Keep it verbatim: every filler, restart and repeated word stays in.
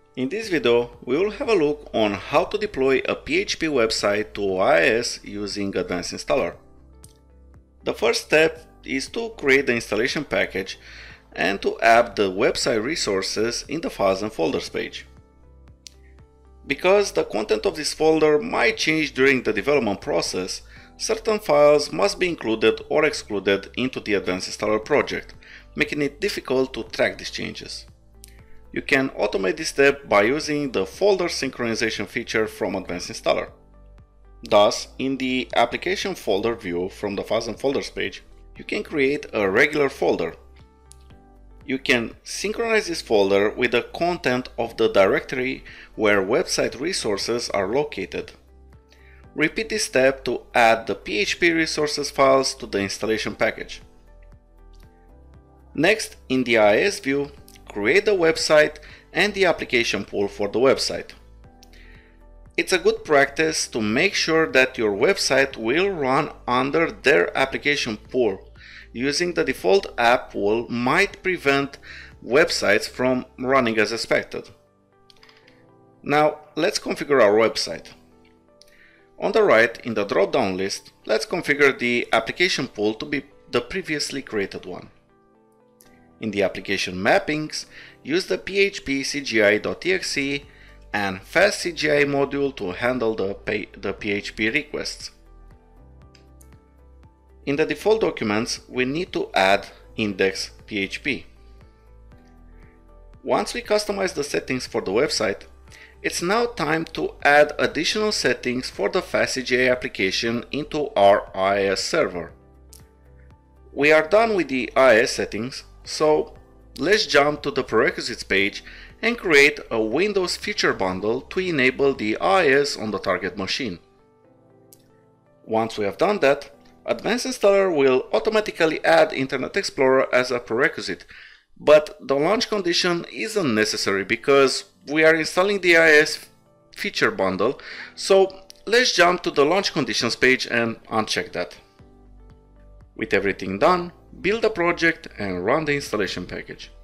In this video, we will have a look on how to deploy a P H P website to I I S using Advanced Installer. The first step is to create the installation package and to add the website resources in the Files and Folders page. Because the content of this folder might change during the development process, certain files must be included or excluded into the Advanced Installer project, making it difficult to track these changes. You can automate this step by using the folder synchronization feature from Advanced Installer. Thus, in the Application Folder view from the Files and Folders page, you can create a regular folder. You can synchronize this folder with the content of the directory where website resources are located. Repeat this step to add the P H P resources files to the installation package. Next, in the I I S view, create the website and the application pool for the website. It's a good practice to make sure that your website will run under their application pool. Using the default app pool might prevent websites from running as expected. Now, let's configure our website. On the right, in the drop-down list, let's configure the application pool to be the previously created one. In the application mappings, use the P H P C G I dot E X E and fast C G I module to handle the, the P H P requests. In the default documents, we need to add index P H P. Once we customize the settings for the website, it's now time to add additional settings for the fast C G I application into our I I S server. We are done with the I I S settings, so let's jump to the prerequisites page and create a Windows feature bundle to enable the I I S on the target machine. Once we have done that, Advanced Installer will automatically add Internet Explorer as a prerequisite, but the launch condition isn't necessary because we are installing the I I S feature bundle, so let's jump to the launch conditions page and uncheck that. With everything done, build a project and run the installation package.